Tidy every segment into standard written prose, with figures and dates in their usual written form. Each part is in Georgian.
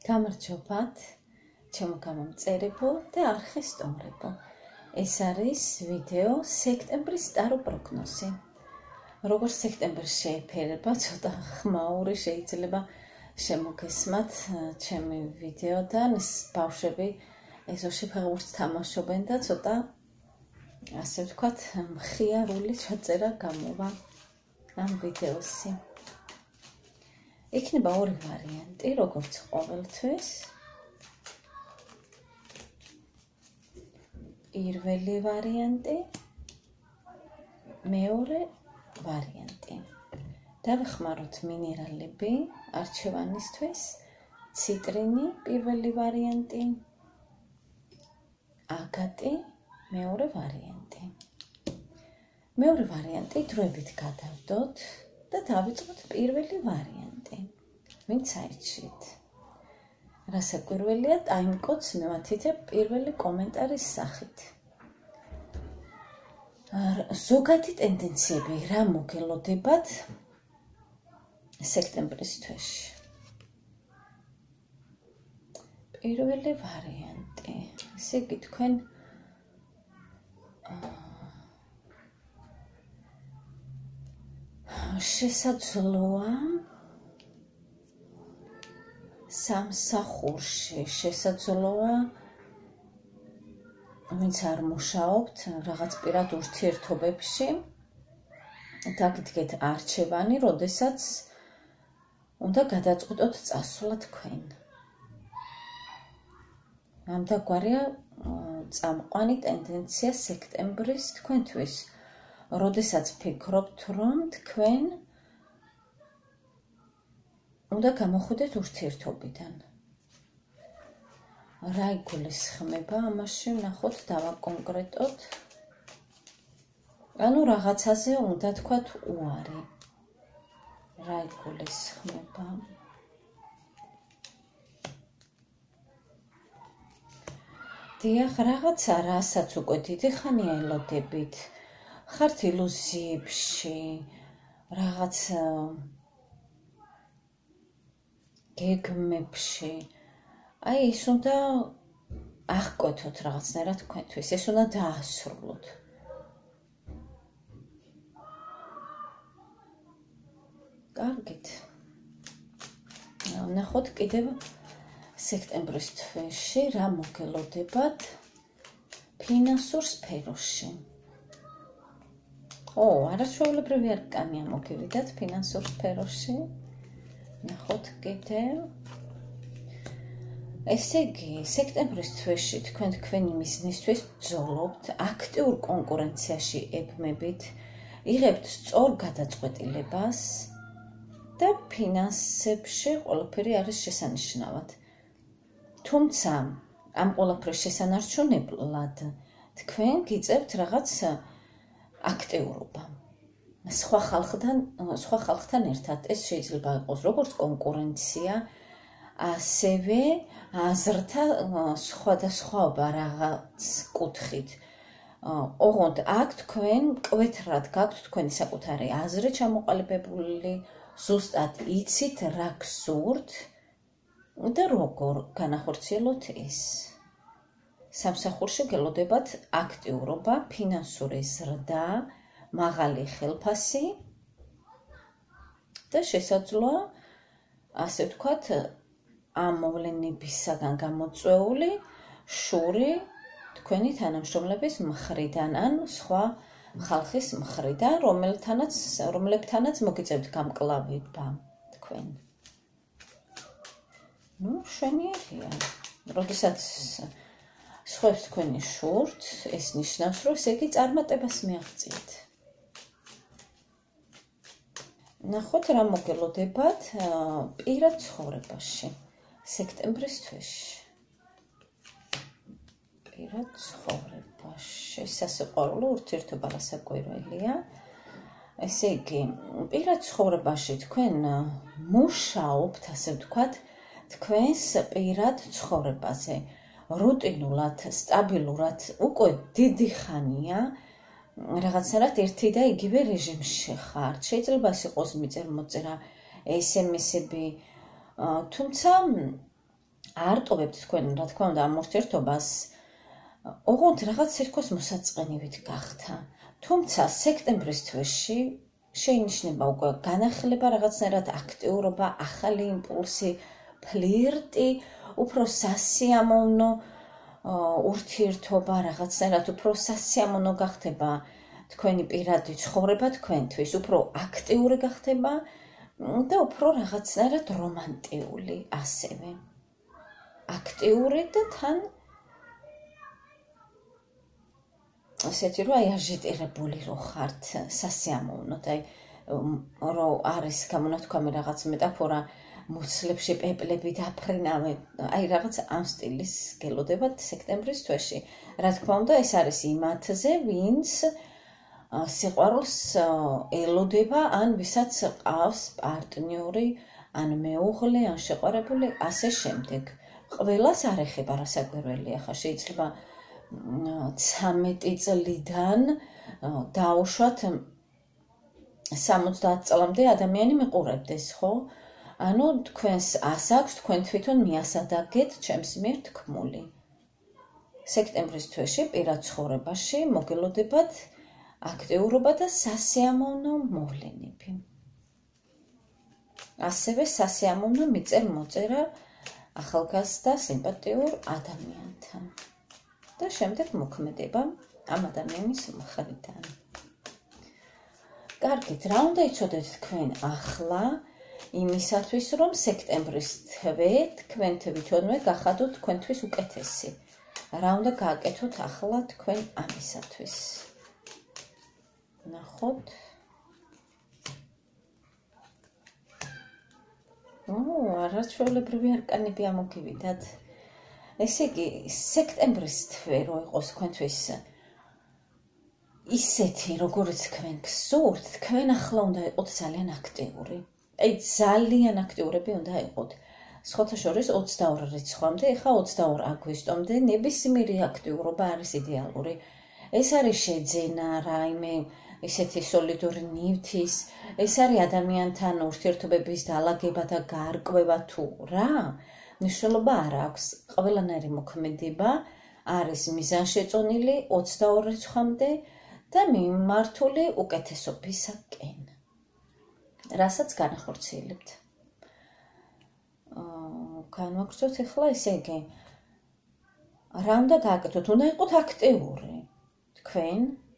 გამარჯობათ, ჩემო გამომწერებო და არხის სტუმრებო. ეს არის ვიდეო სექტემბრის ტარო პროგნოზი. როგორც სექტემბერს შეეფერება, ცოტა ხმაური შეიძლება შემოგესმათ ჩემი ვიდეოდან, ეს ბავშვები ეზოში ფეხბურთს თამაშობენ და ცოტა ასე ვთქვათ, მხიარული ჩაწერა გამოვა ამ ვიდეოსი. იქნება ორი ვარიანტი, როგორც ყოველთვის. პირველი ვარიანტი, მეორე ვარიანტი. დავეხმაროთ მინერალები არჩევანისთვის, ციტრინი პირველი ვარიანტი, აგატი მეორე ვარიანტი. მეორე ვარიანტი დროებით გადავდოთ და დავიწყოთ პირველი ვარიანტი. ვინც აიჩით. რასაკვირველია, ტაიმკოდს მევათითებ პირველი კომენტარის სახით. ზოგადი ტენდენციები რა მოგელოდებათ სექტემბრის თვეში. პირველი ვარიანტი. ესე იგი თქვენ შესაძლოა სამსახურში, შესაძლოა ვინც არ მუშაობთ რაღაც პირად ურთიერთობებში დაგიდგეთ არჩევანი, როდესაც უნდა გადაწყვიტოთ წასვლა თქვენ. ამდაგვარია წამყვანი ტენდენცია სექტემბრის თქვენთვის, როდესაც ფიქრობთ, რომ თქვენ უნდა გამოხვიდეთ ურთიერთობიდან. რა იგულისხმება ამაში, ნახოთ, დავაკონკრეტოთ. ანუ რაღაცაზე უნდა თქვათ უარი. რა იგულისხმება? დიახ, რაღაცა, რასაც უკვე დიდი ხანია ელოდებით. ხართ ილუზიებში, რაღაც გეგმებში. აი, ის უნდა აღკვეთოთ რაღაცნაირად თქვენთვის, ეს უნდა დაასრულოთ. კარგით. ნახოთ კიდევ სექტემბრის თვეში რა მოგელოდებათ ფინანსურ სფეროში. არაჩვეულებრივი არკანია მოგივიდათ ფინანსურ სფეროში. ნახოთ კიდევ. ესე იგი, სექტემბრის თვეში თქვენ თქვენი მიზნისთვის ბრძოლობთ, აქტიურ კონკურენციაში ებმებით, იღებთ სწორ გადაწყვეტილებას და ფინანსებში ყველაფერი არის შესანიშნავად. თუმცა, ამ ყველაფრის შესანარჩუნებლად თქვენ გიწევთ რაღაც აქტიურობა. სხვა ხალხთან ერთად ეს შეიძლება იყოს როგორც კონკურენცია, ასევე აზრთა სხვადასხვაობა რაღაც კუთხით. ოღონდ აქ თქვენ მკვეთრად გაქვთ თქვენი საკუთარი აზრი ჩამოყალიბებული, ზუსტად იცით რა გსურთ და როგორ განახორციელოთ ის. სამსახურში გელოდებათ აქტიურობა, ფინანსური ზრდა, მაღალი ხელფასი და შესაძლოა, ასე ვთქვათ, ამ მოვლენებისაგან გამოწვეული შური თქვენი თანამშრომლების მხრიდან ან სხვა ხალხის მხრიდან, რომლებთანაც მოგიწევთ გამკლავება თქვენ. შვენიერია. როდესაც სხვებს თქვენი შურთ, ეს ნიშნავს, რომ ესე იგი წარმატებას მიაღწიეთ. ნახოთ რა მოგელოდებათ პირად ცხოვრებაში სექტემბრის თვეში. პირად ცხოვრებაში სასიყვარულო ურთიერთობა რასაკვირველია. ესე იგი, პირად ცხოვრებაში თქვენ მუშაობთ, ასე ვთქვათ, თქვენს პირად ცხოვრებაზე. რუტინულად, სტაბილურად, უკვე დიდი ხანია რაღაცნაირად ერთი და იგივე რეჟიმში ხართ. შეიძლება იყოს მიწერ-მოწერა, SMS-ები, თუმცა არ ტოვებთ თქვენ, რა თქმა უნდა, ამ ურთიერთობას, ოღონდ რაღაც თითქოს მოსაწყენივით გახდა. თუმცა სექტემბრის თვეში შეინიშნება უკვე განახლება, რაღაცნაირად აქტიურობა, ახალი იმპულსი, ფლირტი, უფრო სასიამოვნო ურთიერთობა, რაღაცნაირად უფრო სასიამოვნო გახდება თქვენი პირადი ცხოვრება თქვენთვის, უფრო აქტიური გახდება და უფრო რაღაცნაირად რომანტიული ასევე. აქტიური და თან ასეთი რომ აჟიტირებული რო ხართ, სასიამოვნოდ, რომ არის გამონათქვამი რაღაც მეტაფორა, მუცლებში პეპლები დაფრინავენ, რაღაც ამ სტილის გელოდებათ სექტემბრის თვეში. რა თქმა უნდა, ეს არის იმათზე, ვინც სიყვარულს ელოდება, ან ვისაც ყავს პარტნიორი, ან მეუღლე, ან შეყვარებული, ასე შემდეგ. ყველას არ ეხება რასაკვირველია, ხა შეიძლება 13 წლიდან დაუშვათ 70 წლამდე ადამიანი მიყურებდეს, ხო? ანუ თქვენს ასაქვს, თქვენ თვითონ მიასადაგეთ ჩემს მიერ თქმული. სექტემბრის თვეში პირად ცხოვრებაში მოგელოდებათ აქტიურობა და სასიამოვნო მოვლენები. ასევე სასიამოვნო მიწერ-მოწერა ახალგაზრდა სიმპათიურ ადამიანთან. და შემდეგ მოქმედება ამ ადამიანის მხრიდან. კარგით, რა უნდა იცოდეთ თქვენ ახლა იმისათვის, რომ სექტემბრის თვე თქვენ თვითონვე გახადოთ თქვენთვის უკეთესი. რა უნდა გააკეთოთ ახლა თქვენ ამისათვის? ნახოთ. არაჩვეულებრივი არკანები ამოგივიდათ. ესე იგი, სექტემბრის თვე რო იყოს თქვენთვის ისეთი, როგორც თქვენ გსურთ, თქვენ ახლა უნდა იყოთ ძალიან აქტიური. ძალიან აქტიურები უნდა იყოთ. სხვათა შორის 22 რიცხვამდე, ეხა 22 აგვისტომდე ნებისმიერი აქტიურობა არის იდეალური. ეს არის შეძენა, რაიმე ისეთი სოლიდური ნივთის, ეს არის ადამიანთან ურთიერთობების დალაგება და გარკვევა თუ რა, მნიშვნელობა არ აქვს. ყველანაირი მოქმედება არის მიზანშეწონილი 22 რიცხვამდე და მიმართული უკეთესობისაკენ, რასაც განახორციელებთ. განვაგრძოთ ახლა, ესე იგი, რა უნდა გააკეთოთ? უნდა იყოთ აქტიური. თქვენ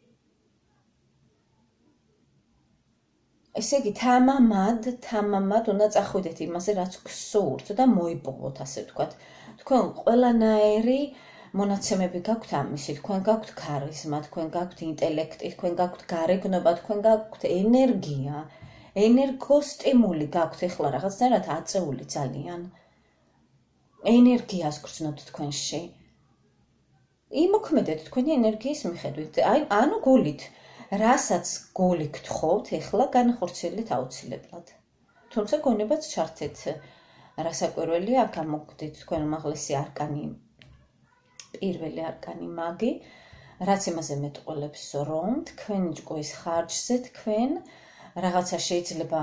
ესე იგი, თამამად უნდა წახვიდეთ იმაზე, რაც გსურთ და მოიპოვოთ, ასე ვთქვათ. თქვენ ყველანაირი მონაცემები გაქვთ ამისი, თქვენ გაქვთ ქარიზმა, თქვენ გაქვთ ინტელექტი, თქვენ გაქვთ გარეგნობა, თქვენ გაქვთ ენერგია, ენერგოსტიმული გაქვთ ახლა რაღაცნაირად აწეული ძალიან. ენერგიას გრძნობთ თქვენში. იმოქმედეთ თქვენი ენერგიის მიხედვით. ანუ გულით. რასაც გული გთხოვთ, ახლა განახორციელეთ აუცილებლად. თუმცა გონებაც ჩართეთ. რასაკვირველია, აქ ამოგდით თქვენ უმაღლესი არკანი, პირველი არკანი მაგი, რაც იმაზე მეტყველებს, რომ თქვენი ჭკუის ხარჯზე თქვენ რაღაცა შეიძლება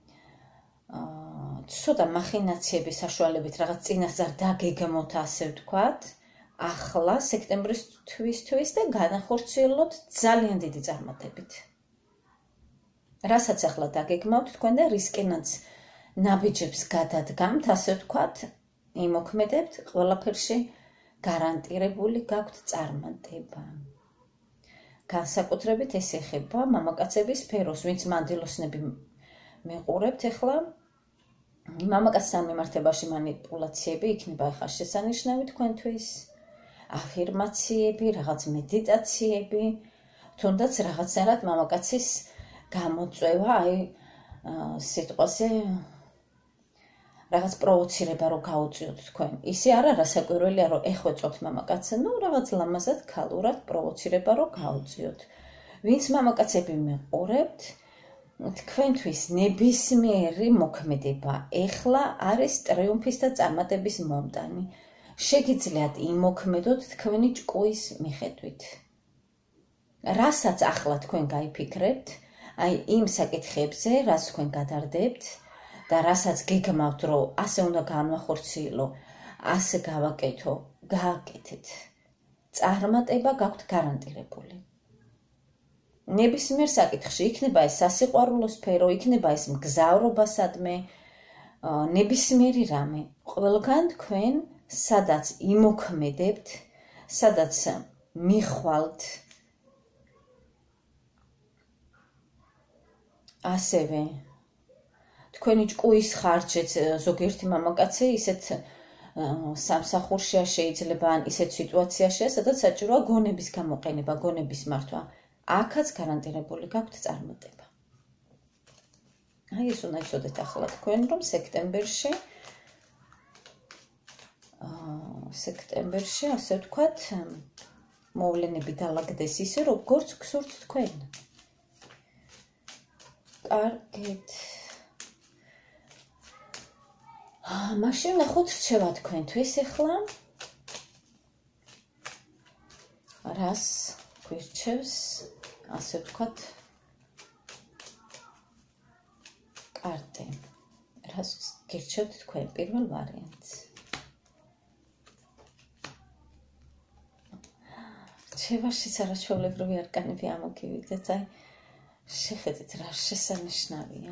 ცოტა მახინაციების საშუალებით რაღაც წინასწარ დაგეგმოთ, ასე ვთქვათ, ახლა სექტემბრის თვისთვის და განახორციელოთ ძალიან დიდი წარმატებით. რასაც ახლა დაგეგმავთ თქვენ და რისკენაც ნაბიჯებს გადადგამთ, ასე ვთქვათ, იმოქმედებთ, ყველაფერში გარანტირებული გაქვთ წარმატება. განსაკუთრებით ეს ეხება მამაკაცების სფეროს, ვინც მანდილოსნები მიყურებთ ახლა. მამაკაცთან მიმართებაში მანიპულაციები იქნება ახლა შესანიშნავი თქვენთვის. აფირმაციები, რაღაც მედიტაციები, თუნდაც რაღაცნაირად მამაკაცის გამოწვევა, სიტყვაზე რაღაც პროვოცირება რო გაუწიოთ თქვენ. ისე არა რასაკვირველია, რომ ეხვეწოთ მამაკაცს, რაღაც ლამაზად ქალურად პროვოცირება რო გაუწიოთ. ვინც მამაკაცები მიყურებთ, თქვენთვის ნებისმიერი მოქმედება ეხლა არის ტრიუმფის და წარმატების მომტანი. შეგიძლიათ იმოქმედოთ თქვენი ჭკუის მიხედვით. რასაც ახლა თქვენ გაიფიქრებთ, იმ საკითხებზე, რაც თქვენ გადარდებთ და რასაც გეგმავთ, რომ ასე უნდა განვახორციელო, ასე გავაკეთო, გააკეთეთ. წარმატება გაქვთ გარანტირებული. ნებისმიერ საკითხში იქნება ეს სასიყვარულო სფერო, იქნება ეს მგზავრობასადმე, ნებისმიერი რამე. ყველგან თქვენ სადაც იმოქმედებთ, სადაც მიხვალთ, ასევე თქვენი ჭკუის ხარჯეც ზოგიერთი მამაკაცი ისეთ სამსახურშია შეიძლება ან ისეთ სიტუაციაშია, სადაც საჭიროა გონების გამოყენება, გონების მართვა. აქაც გარანტირებული გაქვთ წარმატება. აი ეს უნდა იცოდეთ ახლა თქვენ, რომ სექტემბერში, ასე ვთქვათ, მოვლენები დალაგდეს ისე, როგორც გსურთ თქვენ. კარგით. მაშინ ნახოთ რჩევა თქვენთვის ახლა. რას გვირჩევს, ასე ვთქვათ, კარტი. რას გირჩევთ თქვენ პირველ ვარიანტს? რჩევაშიც არაჩვეულებრივი არკანები ამოგივიდეთ, აი შეხედეთ რა შესანიშნავია.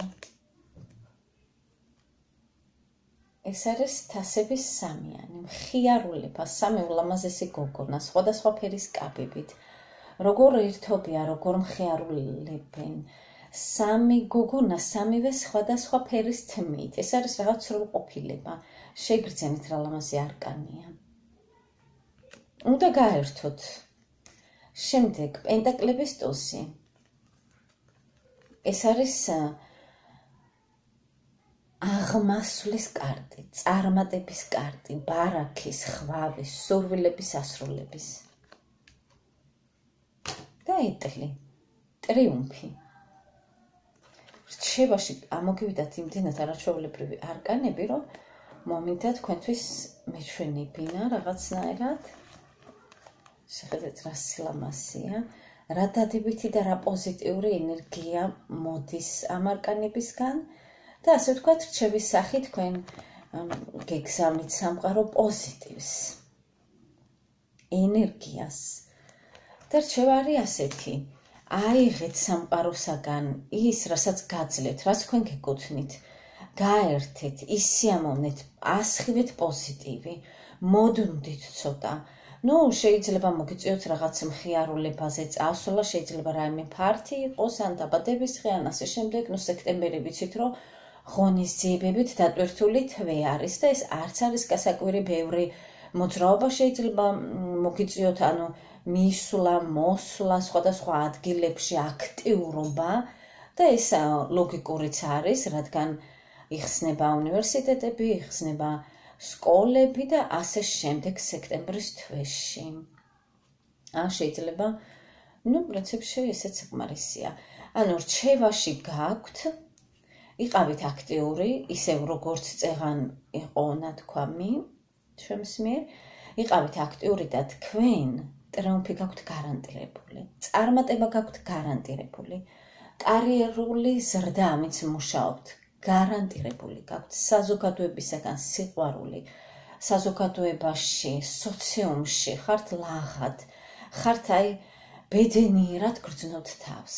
ეს არის თასების სამიანი, მხიარულება, სამი ულამაზესი გოგონა, სხვადასხვა ფერის კაბებით. როგორ ერთობია, როგორ მხიარულებენ. სამი გოგონა, სამივე სხვადასხვა ფერის თმით. ეს არის რაღაც სრულყოფილება. შეგრძენით რა ლამაზი არკანია. უნდა გაერთოთ. შემდეგ პენტაკლების ტუსი. ეს არის აღმასვლის კარტი, წარმატების კარტი, ბარაქის, ხვავის, სურვილების ასრულების. და ეტლი, ტრიუმფი. რჩევაში ამოგივიდათ იმდენად არაჩვეულებრივი არკანები, რომ მომენტა თქვენთვის მეჩვენებინა რაღაცნაირად. შეხედეთ რა სილამაზეა, რა დადებითი და რა პოზიტიური ენერგია მოდის ამ არკანებისგან და ასე ვთქვათ, რჩევის სახით თქვენ გეგზავნით სამყარო პოზიტივს, ენერგიას. და რჩევა არის ასეთი, აიღეთ სამყაროსაგან ის, რასაც გაძლევთ, რაც თქვენ გეკუთვნით, გაერთეთ, ისიამოვნეთ, ასხივეთ პოზიტივი, მოდუნდით ცოტა. შეიძლება მოგიწიოთ რაღაც მხიარულებაზე წასვლა, შეიძლება რაიმე ფართი იყოს, ან დაბადების დღე, ან ასე შემდეგ. სექტემბერი ვიცით, რომ ღონისძიებებით დატვირთული თვე არის და ეს არც არის გასაკვირი, ბევრი მოძრაობა შეიძლება მოგიწიოთ, ანუ მისვლა, მოსვლა, სხვადასხვა ადგილებში აქტიურობა და ეს ლოგიკურიც არის, რადგან იხსნება უნივერსიტეტები, იხსნება სკოლები და ასე შემდეგ სექტემბრის თვეში. შეიძლება, პრინციპში ესეც საკმარისია. ანუ რჩევაში გაქვთ, იყავით აქტიური, ისევ როგორც წეღან იყო ნათქვამი, ჩემს მიერ, იყავით აქტიური და თქვენ ტრიუმფი გაქვთ გარანტირებული, წარმატება გაქვთ გარანტირებული, კარიერული ზრდა ამით მუშაობთ, გარანტირებული გაქვთ, საზოგადოებისაგან სიყვარული, საზოგადოებაში, სოციუმში ხართ ლაღად, ხართ აი ბედნიერად გრძნობთ თავს.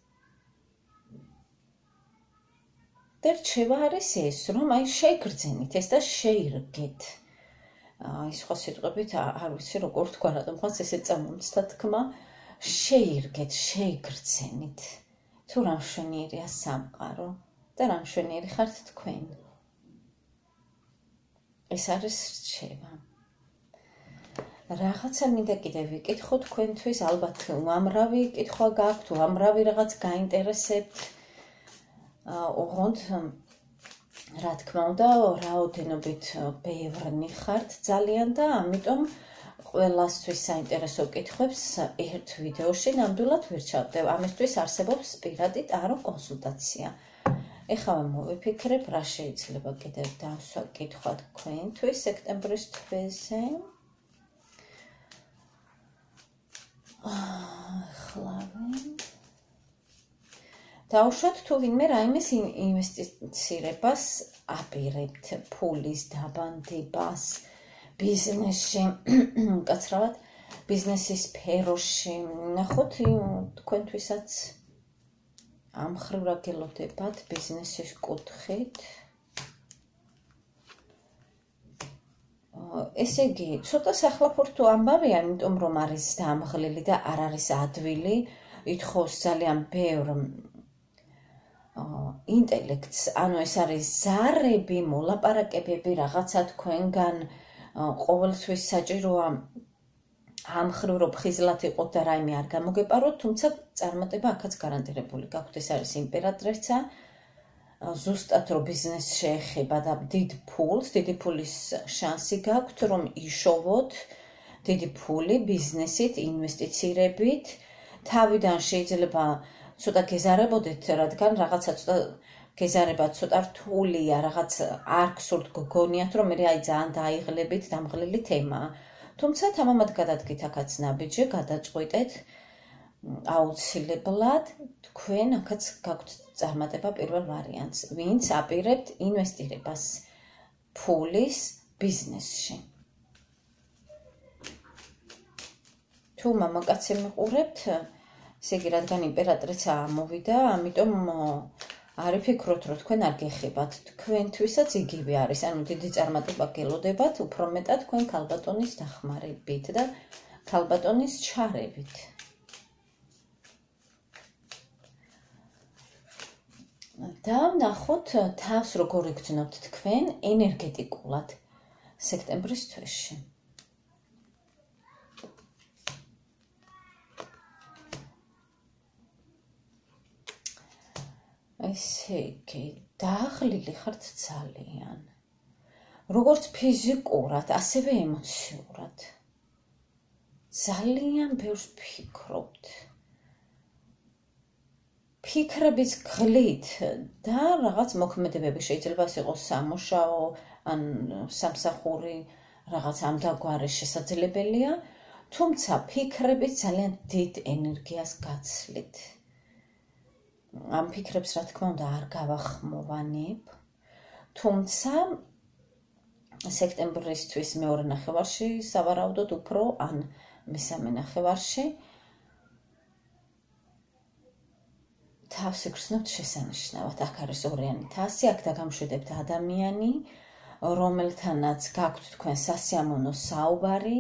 და რჩევა არის ეს, რომ აი შეგრძენით ეს და შეირგეთ. სხვა სიტყვებით არ ვიცი როგორ თქვა, რატომღაც ესე წამომცდა თქმა, შეირგეთ, შეიგრძენით. თუ რა მშვენიერია სამყარო და რა მშვენიერი ხართ თქვენ. ეს არის რჩევა. რაღაცა მინდა კიდევ ვიკითხო თქვენთვის, ალბათ უამრავი კითხვა გაქვთ, უამრავი რაღაც გაინტერესებთ. ოღონდ რა თქმა უნდა, რაოდენობით ბევრნი ხართ ძალიან და ამიტომ ყველასთვის საინტერესო კითხვებს ერთ ვიდეოში ნამდვილად ვირჩევდებ. ამისთვის არსებობს პირადი ტარო კონსულტაცია. ეხლა მოვიფიქრებ, რა შეიძლება კიდევ დავსვა კითხვა თქვენთვის სექტემბრის თვეზე. დავუშვათ თუ ვინმე რაიმეს ინვესტირებას აპირებთ, ფულის დაბანდებას, ბიზნესში, კაცრავად, ბიზნესის სფეროში. ნახოთ თქვენთვისაც ამ ხრივ რა გელოდებათ ბიზნესის კუთხით. ესე იგი, ცოტა საფლაფორთო ამბავია, იმიტომ რომ არის დამღლელი და არ არის ადვილი, ითხოვს ძალიან ბევრ ინტელექტს, ანუ ეს არის ზარები, მოლაპარაკებები, რაღაცა თქვენგან ყოველთვის საჭიროა ამ ხრივ რომ ხიზლად იყოთ და რაიმე არ გამოგეპაროთ, თუმცა წარმატება აქაც გარანტირებული გაქვთ, ეს არის იმპერატრიცა. ზუსტად რომ ბიზნესს შეეხება და დიდ ფულს, დიდი ფულის შანსი გაქვთ, რომ იშოვოთ დიდი ფული ბიზნესით, ინვესტიციებით. თავიდან შეიძლება ცოტა გეზარებოდეთ, რადგან რაღაცა ცოტა გეზარება ცოტა რთულია, რაღაც არ გსურთ გგონიათ, რომ მე აი ძალიან დაიღლებით დამღლელი თემაა. თუმცა თამამად გადადგით აქაც ნაბიჯი, გადაწყვიტეთ აუცილებლად თქვენ აქაც გაქვთ წარმატება პირველ ვარიანტს, ვინც აპირებთ ინვესტირებას ფულის ბიზნესში. თუ მამაკაცი მიყურებთ, ესე იგი, რადგან იმპერატრიცა ამოვიდა, ამიტომ არ ვფიქრობთ, რომ თქვენ არ გეხებათ. თქვენთვისაც იგივე არის, ანუ დიდი წარმატება გელოდებათ, უფრო მეტად თქვენ ქალბატონის დახმარებით და ქალბატონის ჩარევით. და ვნახოთ თავს როგორ იგრძნობთ თქვენ ენერგეტიკულად სექტემბრის თვეში. ესე იგი, დააღლილი ხართ ძალიან. როგორც ფიზიკურად, ასევე ემოციურად. ძალიან ბევრს ფიქრობთ. ფიქრების გლით და რაღაც მოქმედებები შეიძლება ეს იყოს სამუშაო, ან სამსახური, რაღაც ამდაგვარი შესაძლებელია, თუმცა ფიქრებით ძალიან დიდ ენერგიას გაცლით. ამ ფიქრებს რა თქმა უნდა არ გავახმოვანებ, თუმცა სექტემბრისთვის მეორე ნახევარში სავარაუდოდ უფრო ან მესამე ნახევარში თავს იგრძნობთ შესანიშნავად. აქ არის ორიანი თასი, აქ დაგამშვიდებთ ადამიანი, რომელთანაც გაქვთ თქვენ სასიამოვნო საუბარი.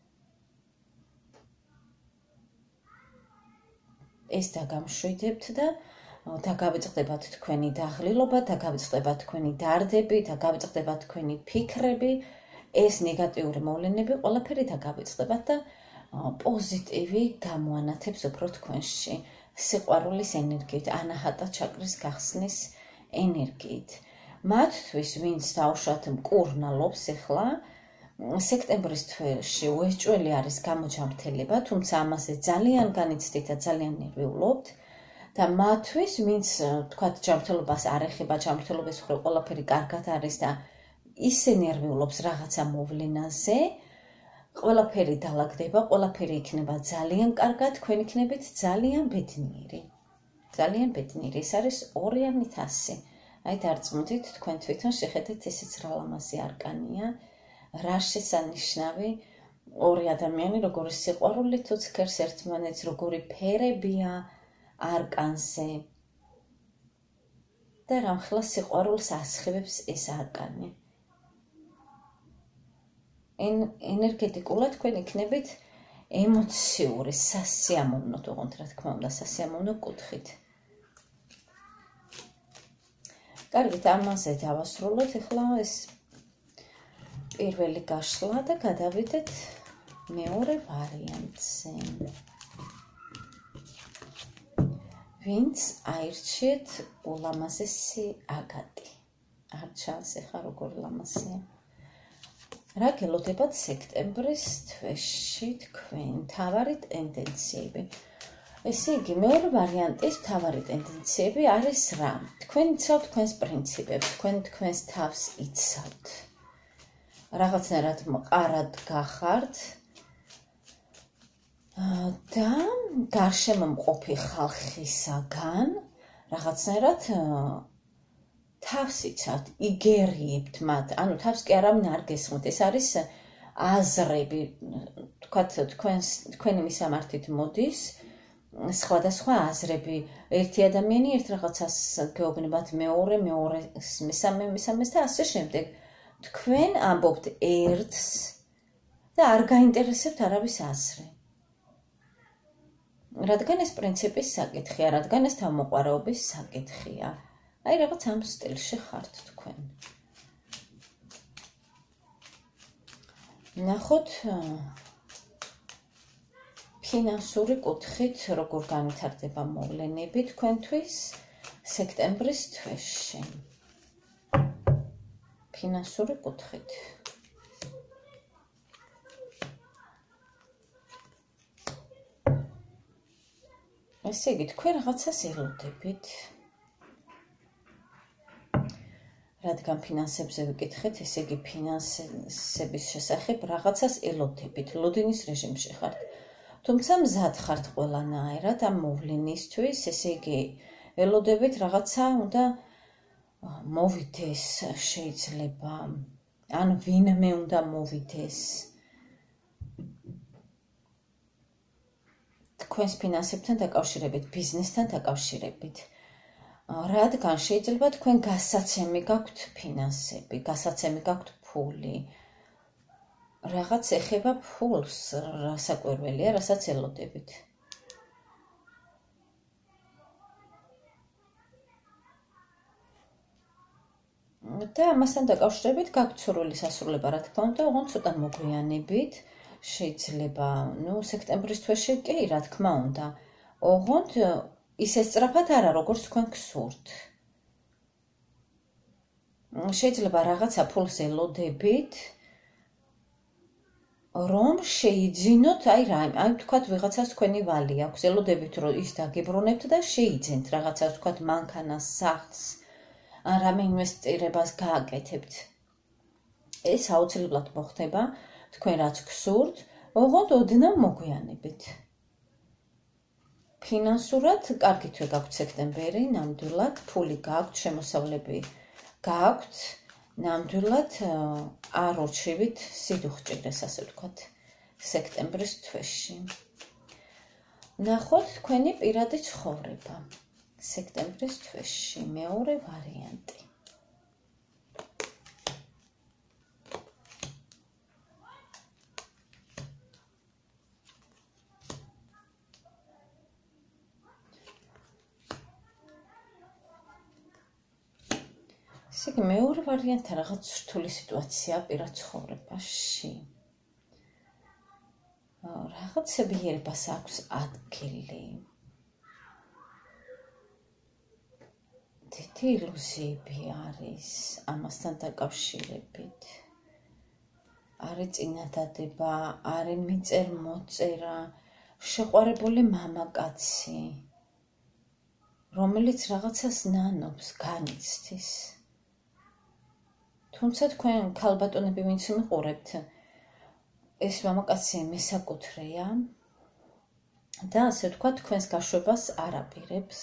ეს დაგამშვიდებთ და დაგავიწყდებათ თქვენი დაღლილობა, დაგავიწყდებათ თქვენი დარდები, დაგავიწყდებათ თქვენი ფიქრები, ეს ნეგატიური მოვლენები ყველაფერი დაგავიწყდებათ და პოზიტივი გამოანათებს უფრო თქვენში. სიყვარულის ენერგიით, ანაჰატა ჩაკრის გახსნის ენერგიით. მათთვის, ვინც დაუშვათ მკურნალობს ახლა, სექტემბრის თვეში უეჭველი არის გამოჯამრთელება, თუმცა ამაზე ძალიან განიცდით და ძალიან ნერვიულობთ და მათთვის, ვინც თქვათ ჯანმრთელობას არ ეხება, ჯანმრთელობის მხრივ ყველაფერი კარგად არის და ისე ნერვიულობს რაღაცა მოვლენაზე, ყველაფერი დალაგდება, ყველაფერი იქნება ძალიან კარგად, თქვენ იქნებით ძალიან ბედნიერი. ძალიან ბედნიერი. ეს არის ორიანი თასი. აი დარწმუნდით, თქვენ თვითონ შეხედეთ, ესეც რა ლამაზი არკანია, რა შესანიშნავი ორი ადამიანი, როგორი სიყვარულით უცქერს ერთმანეთს, როგორი ფერებია არკანზე. და რამხელა სიყვარულს ასხივებს ეს არკანი. ენერგეტიკულად თქვენ იქნებით ემოციური, სასიამოვნო, თუმცა რა თქმა უნდა, სასიამოვნო კუთხით. კარგით, ამაზე დავასრულოთ ახლა ეს პირველი გაშლა და გადავიდეთ მეორე ვარიანტზე. ვინც აირჩიეთ ულამაზესი აგატი. არ ჩანს ახლა როგორ ლამაზია. რა გელოდებათ სექტემბრის თვეში თქვენ მთავარი ტენდენციები? ესე იგი, მეორე ვარიანტის მთავარი ტენდენციები არის რა? თქვენ იცავთ თქვენს პრინციპებს, თქვენ თქვენს თავს იცავთ. რაღაცნაირად მყარად გახართ და გარშემო მყოფი ხალხისაგან რაღაცნაირად თავს იცავთ, იგერიებთ მათ, ანუ თავს კი არა არ გესხმით, ეს არის აზრები, თქვათ, თქვენი მისამართით მოდის, სხვადასხვა აზრები. ერთი ადამიანი ერთ რაღაცას გეუბნებათ მეორეს მესამეს და ასე შემდეგ. თქვენ ამბობთ ერთს და არ გაინტერესებთ არავის აზრი. რადგან ეს პრინციპის საკითხია, რადგან ეს თავმოყვარეობის საკითხია. აი რაღაც ამ სტილში ხართ თქვენ. ნახოთ ფინანსური კუთხით როგორ განვითარდება მოვლენები თქვენთვის სექტემბრის თვეში. ფინანსური კუთხით. ესე იგი, თქვენ რაღაცას ელოდებით. რადგან ფინანსებზე ვიკითხეთ, ესე იგი ფინანსების შესახებ რაღაცას ელოდებით, ლოდინის რეჟიმში ხართ. თუმცა მზად ხართ ყველანაირად ამ მოვლენისთვის, ესე იგი, ელოდებით რაღაცა უნდა მოვიდეს შეიძლება, ან ვინმე უნდა მოვიდეს. თქვენს ფინანსებთან დაკავშირებით, ბიზნესთან დაკავშირებით. რადგან შეიძლება თქვენ გასაცემი გაქვთ ფინანსები, გასაცემი გაქვთ ფული. რაღაც ეხება ფულს, რასაკვირველია, რასაც ელოდებით. და ამასთან დაკავშირებით გაქვთ სურვილი სასრულება, რა თქმა უნდა, ოღონდ ცოტა მოგვიანებით. შეიძლება, სექტემბრის თვეში კი, რა თქმა უნდა, ოღონდ ისე სწრაფად არა, როგორც თქვენ გსურთ. შეიძლება რაღაცა ფულს ელოდებით, რომ შეიძინოთ, აი თქვათ ვიღაცას თქვენი ვალი აქვს, ელოდებით რომ ის დაგიბრუნებთ და შეიძენთ რაღაცას, თქვათ მანქანას, სახლს, ან რამე ინვესტირებას გააკეთებთ. ეს აუცილებლად მოხდება, თქვენ რაც გსურთ, ოღონდ ოდნავ მოგვიანებით. ფინანსურად კარგი თვე გაქვთ სექტემბერი, ნამდვილად, ფული გაქვთ, შემოსავლები გაქვთ, ნამდვილად არ ურჩივით სიდუხჭირეს, ასე ვთქვათ, სექტემბრის თვეში. ნახოთ თქვენი პირადი ცხოვრება. სექტემბრის თვეში, მეორე ვარიანტი. ესე იგი, მეორე ვარიანტი რაღაც რთული სიტუაცია პირად ცხოვრებაში. რაღაცებიერებას აქვს ადგილი. დიდი ილუზიები არის ამასთან დაკავშირებით. არის წინადადება, არის მიწერ-მოწერა, შეყვარებული მამაკაცი, რომელიც რაღაცას ნანობს, განიცდის. თუმცა თქვენ ქალბატონები ვინც მიყურებთ, ეს მამაკაცი მესაკუთრეა და ასე ვთქვათ, თქვენს გაშვებას არ აპირებს.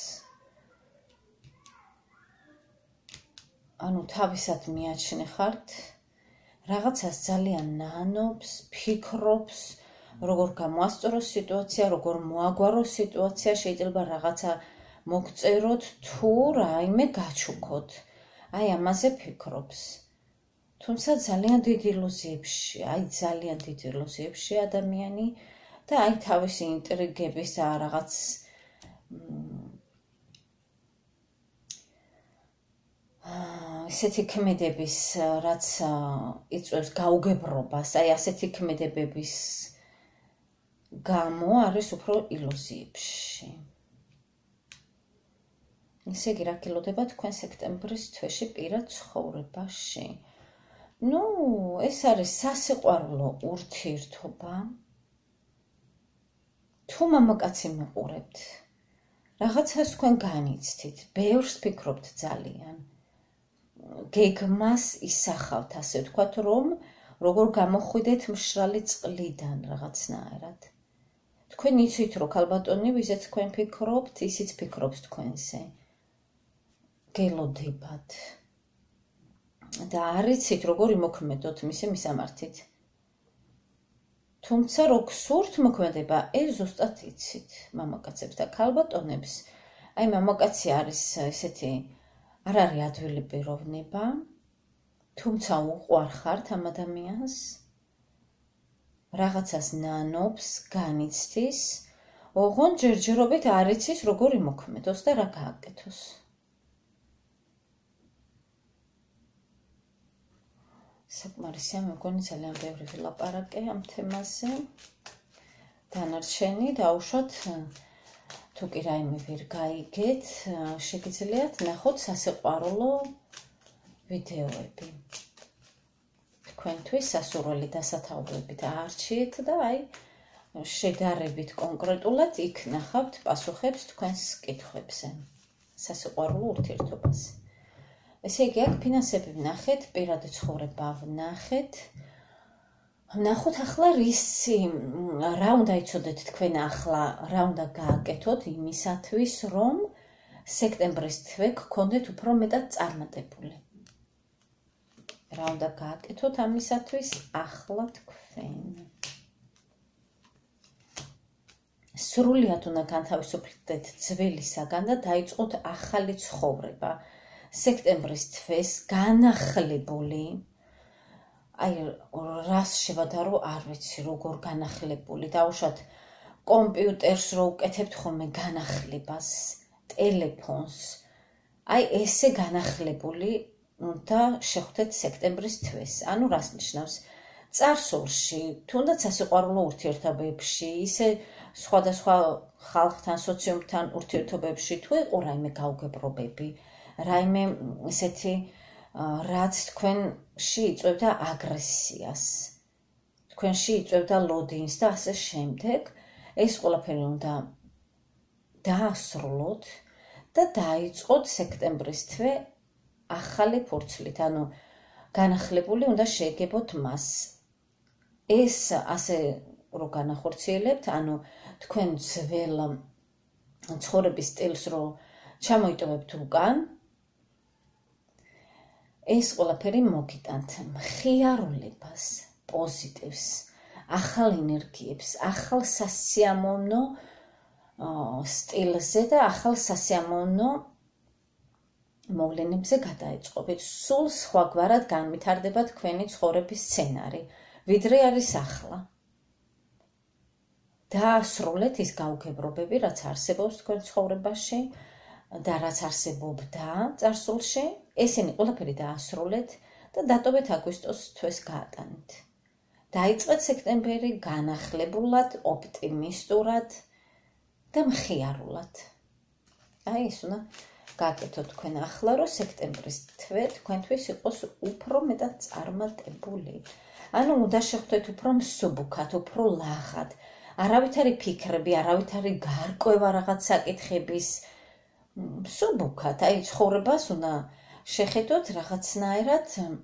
ანუ თავისად მიაჩნე ხართ, რაღაცას ძალიან ნანობს, ფიქრობს, როგორ გამოასწოროს სიტუაცია, როგორ მოაგვაროს სიტუაცია, შეიძლება რაღაცა მოგწეროთ თუ რაიმე გაჩუქოთ. აი ამაზე ფიქრობს. თუმცა ძალიან დიდ ილუზიებში ადამიანი და აი თავისი ინტრიგების და რაღაც ესეთი ქმედების, რაც იწვევს გაუგებრობას, აი ასეთი ქმედებების გამო არის უფრო ილუზიებში. ესე იგი, რა გელოდება თქვენ სექტემბრის თვეში პირად ცხოვრებაში? ეს არის სასიყვარულო ურთიერთობა. თუ მამაკაცი მიყურებთ, რაღაცას თქვენ განიცდით, ბევრს ფიქრობთ ძალიან. გეგმას ისახავთ, ასე ვთქვათ, რომ როგორ გამოხვიდეთ მშრალი წყლიდან რაღაცნაირად. თქვენ იცით, რომ ქალბატონი, ვიზეც თქვენ ფიქრობთ, ისიც ფიქრობს თქვენზე. გელოდებათ. და არ იცით, როგორ იმოქმედოთ მისი მისამართით. თუმცა რო გსურთ მოქმედება, ეს ზუსტად იცით, მამაკაცებს და ქალბატონებს. Აი მამაკაცი არის ესეთი არ არის ადვილი პიროვნება, თუმცა უყვარხართ ამ ადამიანს, რაღაცას ნანობს, განიცდის, ოღონდ ჯერჯერობით არ იცის როგორ იმოქმედოს და რა გააკეთოს. საკმარისია, მე მგონი ძალიან ბევრი ვილაპარაკე ამ თემაზე. დანარჩენი დავუშვათ, თუ კი რაიმე ვერ გაიგეთ, შეგიძლიათ ნახოთ სასიყვარულო ვიდეოები. თქვენთვის სასურველი დასათაურებით აარჩიეთ და აი შედარებით კონკრეტულად იქ ნახავთ პასუხებს თქვენს კითხვებზე, სასიყვარულო ურთიერთობაზე. ესე იგი, აქ ფინანსები ვნახეთ, პირადი ცხოვრება ვნახეთ. ვნახოთ ახლა რა უნდა იცოდეთ თქვენ ახლა, რა უნდა გააკეთოთ იმისათვის, რომ სექტემბრის თვე გქონდეთ უფრო მეტად წარმატებული. რა უნდა გააკეთოთ ამისათვის ახლა თქვენ. სრულიად უნდა განთავისუფლდეთ ძველისაგან და დაიწყოთ ახალი ცხოვრება. სექტემბრის თვეს განახლებული, აი რას შევადარო არ ვიცი, როგორ განახლებული, დავუშვათ კომპიუტერს რო უკეთებთ ხოლმე განახლებას, ტელეფონს, აი ესე განახლებული უნდა შეხვდეთ სექტემბრის თვეს. ანუ რას ნიშნავს? წარსულში, თუნდაც სასიყვარულო ურთიერთობებში, ისე სხვადასხვა ხალხთან, სოციუმთან ურთიერთობებში თუ იყო რაიმე გაუგებრობები, რაიმე ესეთი რაც თქვენში იწვევდა აგრესიას, თქვენში იწვევდა ლოდინს და ასე შემდეგ, ეს ყველაფერი უნდა დაასრულოთ და დაიწყოთ სექტემბრის თვე ახალი ფურცლით, ანუ განახლებული უნდა შეეგებოთ მას. ეს ასე რო განახორციელებთ, ანუ თქვენ ძველ ცხოვრების სტილს რო ჩამოიტოვებთ უკან, ეს ყველაფერი მოგიტანთ მხიარულებას, პოზიტივს, ახალ ენერგიებს, ახალ სასიამოვნო სტილზე და ახალ სასიამოვნო მოვლენებზე გადაეწყობით. სულ სხვაგვარად განვითარდება თქვენი ცხოვრების სცენარი, ვიდრე არის ახლა. დაასრულეთ ის გაუგებრობები, რაც არსებობს თქვენ ცხოვრებაში და რაც არსებობდა წარსულში, ესენი ყველაფერი დაასრულეთ და დატოვეთ აგვისტოს თვეს გაატანეთ. დაიწყეთ სექტემბერი განახლებულად, ოპტიმისტურად და მხიარულად. აი ეს უნდა გააკეთოთ თქვენ ახლა, რომ სექტემბრის თვე თქვენთვის იყოს უფრო მეტად წარმატებული. ანუ უნდა შეხვდეთ უფრო მსუბუქად, უფრო ლაღად, არავითარი ფიქრები, არავითარი გარკვევა რაღაც საკითხების, მსუბუქად, აი ცხოვრებას უნდა შეხედოთ რაღაცნაირად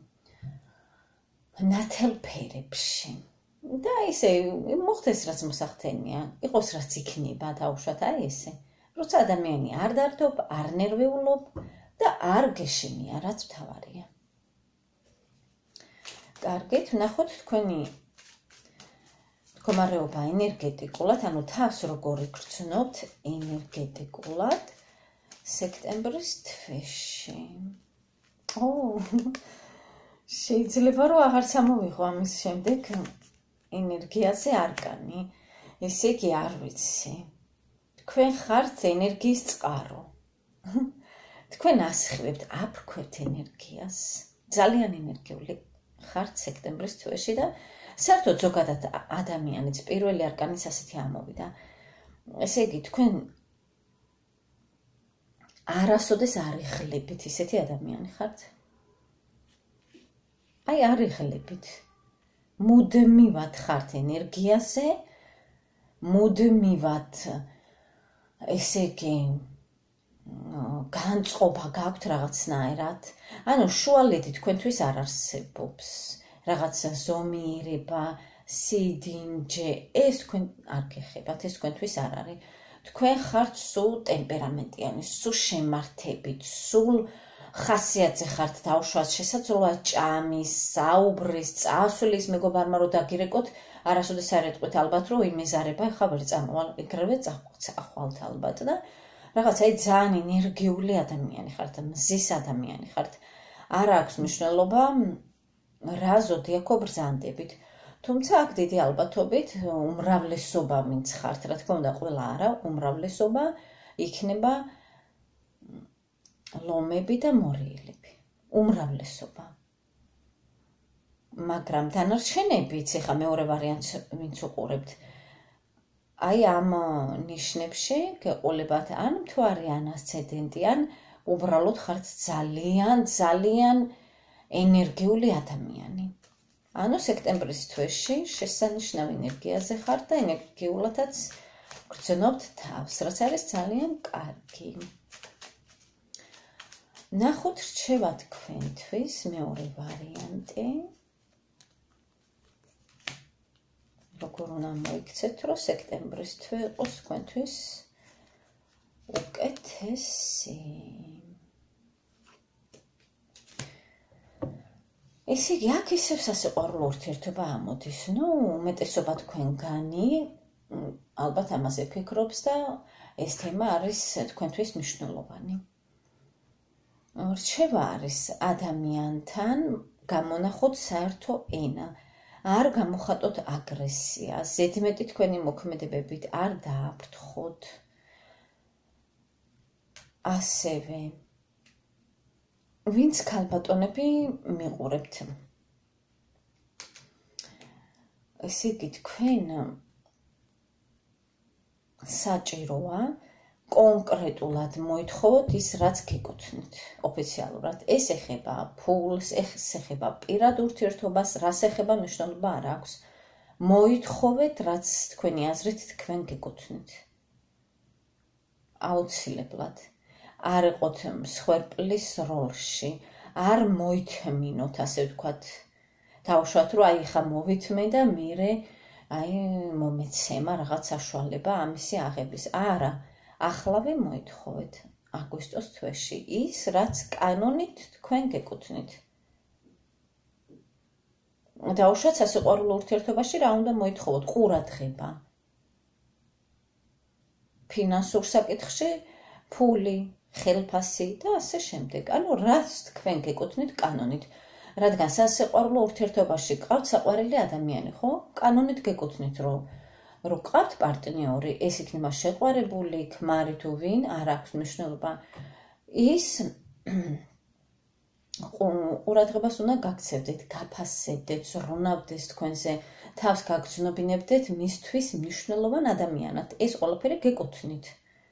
ნათელ ფერებში. და ისე მოხდეს რაც მოსახდენია, იყოს რაც იქნება, დავუშვათ აი ესე. როცა ადამიანი არ დარდობ, არ ნერვიულობ და არ გეშინია, რაც მთავარია. კარგით, ვნახოთ თქვენი მდგომარეობა ენერგეტიკულად, ანუ თავს როგორ იგრძნობთ ენერგეტიკულად სექტემბრის თვეში. შეიძლება რომ აღარც ამოვიღო ამის შემდეგ ენერგიაზე არკანი, ესე იგი არ ვიცი. თქვენ ხართ ენერგიის წყარო. თქვენ ასხივებთ, აფრქვევთ ენერგიას. ძალიან ენერგიული ხართ სექტემბრის თვეში და საერთოდ ზოგადად ადამიანიც პირველი არკანის ასეთი ამოვიდა. ესე იგი, თქვენ არასოდეს არ იხლებით ისეთი ადამიანი ხართ. აი არ იხლებით. მუდმივად ხართ ენერგიაზე, მუდმივად ესე იგი განწყობა გაქვთ რაღაცნაირად, ანუ შუალედი თქვენთვის არ არსებობს, რაღაც ზომიერება, სიდინჯე, ეს თქვენ არ გეხებათ, ეს თქვენთვის არ არის. თქვენ ხართ სულ ტემპერამენტიანი, სულ შემართებით, სულ ხასიათზე ხართ დავშვათ, შესაძლოა ჭამის, საუბრის, წასვლის მეგობარმა რომ დაგირეკოთ, არასოდეს არ ეტყვით ალბათ რომ იმეზარება ხა ვერ წამოვალ, ეგრევე წახვალთ ალბათ და რაღაც აი ძალიან ენერგიული ადამიანი ხართ, მზის ადამიანი ხართ. არ აქვს მნიშვნელობა რა ზოდიაქო ბრძანდებით. თუმცა აქ დიდი ალბათობით უმრავლესობა ვინც ხართ, რა თქმა უნდა, ყველა არა, უმრავლესობა იქნება ლომები და მორიელები. უმრავლესობა. მაგრამ დანარჩენებიც, ეხა მეორე ვარიანტს ვინც უყურებთ, აი ამ ნიშნებში გეყოლებათ ან მთვარე, ან ასცენდენტი, ან უბრალოდ ხართ ძალიან ენერგიული ადამიანი. ანუ სექტემბრის თვეში შესანიშნავ ენერგიაზე ხართ და ენერგიულადაც გრძნობთ თავს, რაც არის ძალიან კარგი. ნახოთ რჩევა თქვენთვის მეორე ვარიანტი. როგორ უნდა მოიქცეთ, რომ სექტემბრის თვე იყოს თქვენთვის უკეთესი. ესე იგი, აქ ისევ სასიყვარულო ურთიერთობა ამოდის. უმეტესობა თქვენგანი ალბათ ამაზე ფიქრობს და ეს თემა არის თქვენთვის მნიშვნელოვანი. რჩევა არის ადამიანთან გამონახოთ საერთო ენა. არ გამოხატოთ აგრესია, ზედმეტი თქვენი მოქმედებებით არ დააფრთხოთ. ასევე ვინც ქალბატონები მიყურებთ. ესე იგი, თქვენ საჭიროა კონკრეტულად მოითხოვოთ ის, რაც გეკუთვნით ოფიციალურად. ეს ეხება ფულს, ეს ეხება პირად ურთიერთობას, რას ეხება მნიშვნელობა არ აქვს. მოითხოვეთ, რაც თქვენი აზრით თქვენ გეკუთვნით. აუცილებლად. არ იყოთ მსხვერპლის როლში, არ მოითმინოთ, ასე ვთქვათ, დავუშვათ, რომ აი ხა მოვითმე და მერე აი მომეცემა რაღაც საშუალება ამისი აღების. არა, ახლავე მოითხოვეთ აგვისტოს თვეში ის, რაც კანონით თქვენ გეკუთვნით. დავუშვათ, სასიყვარულო ურთიერთობაში რა უნდა მოითხოვოთ? ყურადღება. ფინანსურ საკითხში ფული, ხელფასი და ასე შემდეგ. ანუ რაც თქვენ გეკუთვნით კანონით. რადგან სასიყვარულო ურთიერთობაში გყავთ საყვარელი ადამიანი, ხო? კანონით გეკუთვნით, რომ გყავთ პარტნიორი, ეს იქნება შეყვარებული, ქმარი თუ ვინ, არ აქვს მნიშვნელობა. ის ყურადღებას უნდა გაქცევდეთ, გაფასებდეთ, ზრუნავდეს თქვენზე, თავს გაგრძნობინებდეთ მისთვის მნიშვნელოვან ადამიანად. ეს ყველაფერი გეკუთვნით.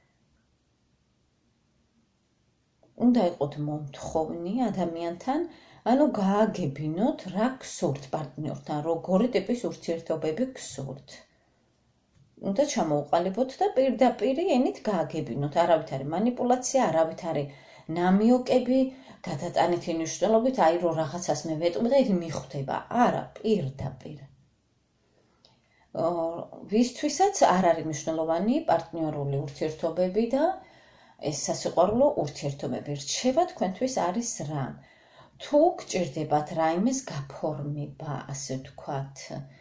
უნდა იყოთ მომთხოვნი ადამიანთან, ანუ გააგებინოთ, რა გსურთ პარტნიორთან, როგორი ტიპის ურთიერთობები გსურთ. უნდა ჩამოუყალიბოთ და პირდაპირ ენით გააგებინოთ. არავითარი მანიპულაცია, არავითარი ნამიოკები, გადატანითი მნიშვნელობით, აი რომ რაღაცას მე ვეტყვი და ის მიხვდება. არა, პირდაპირ. ვისთვისაც არ არის მნიშვნელოვანი პარტნიორული ურთიერთობები და ეს სასიყვარულო ურთიერთობები. რჩევა თქვენთვის არის რა? თუ გჭირდებათ რაიმეს გაფორმება, ასე ვთქვათ,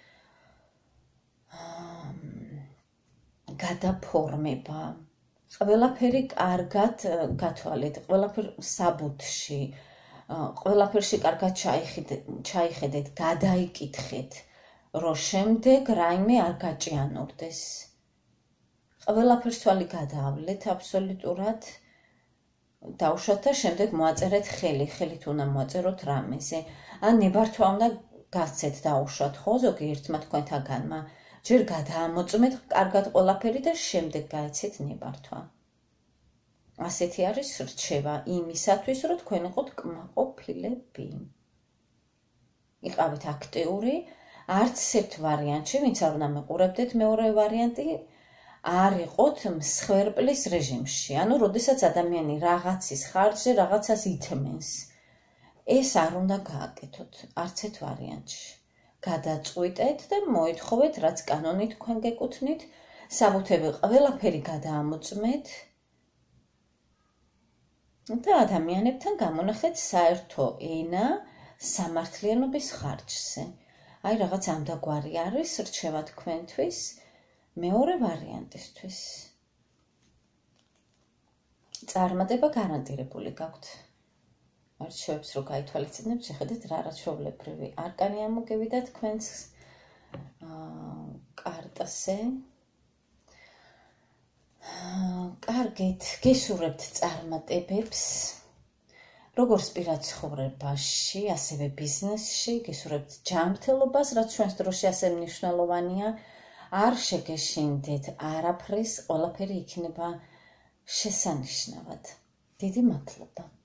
გადაფორმება, ყველაფერი კარგად გათვალეთ, ყველაფერი საბუთში, ყველაფერში კარგად ჩაიხედეთ, გადაიკითხეთ, რომ შემდეგ რაიმე არ გაჭიანურდეს. ყველაფერს თვალი გადაავლეთ აბსოლუტურად, დავუშვათ და შემდეგ მოაწერეთ ხელით უნდა მოაწეროთ რამეზე. ან ნებართვა უნდა გასცეთ დავუშვათ, ხო, ზოგიერთმა თქვენთაგანმა. ჯერ გადაამოწმეთ კარგად ყველაფერი და შემდეგ გაეცეთ ნებართვა. ასეთი არის რჩევა იმისათვის, რომ თქვენ იყოთ კმაყოფილები. იყავით აქტიური, არც ერთ ვარიანტში, ვინც არ უნდა მეყურებდეთ მეორე ვარიანტი, არ იყოთ მსხვერპლის რეჟიმში. ანუ, როდესაც ადამიანი რაღაცის ხარჯზე რაღაცას ითმენს, ეს არ უნდა გააკეთოთ არც ერთ ვარიანტში. გადაწყვიტეთ და მოითხოვეთ, რაც კანონით თქვენ გეკუთვნით, საბუთები ყველაფერი გადაამოწმეთ და ადამიანებთან გამონახეთ საერთო ენა სამართლიანობის ხარჯზე. Აი რაღაც ამდაგვარი არის რჩევა თქვენთვის მეორე ვარიანტისთვის. წარმატება გარანტირებული გაქვთ. არჩევებს რო გაითვალისწინებთ, შეხედეთ რა ჩვეულებრივი არკანი ამოგევიდა თქვენს კარტაზე. კარგით, გისურვებთ წარმატებებს, როგორც პირად ცხოვრებაში, ასევე ბიზნესში, გისურვებთ ჯანმრთელობას, რაც ჩვენს დროში ასე მნიშვნელოვანია. არ შეგეშინდეთ არაფრის, ყველაფერი იქნება შესანიშნავად. დიდი მადლობა.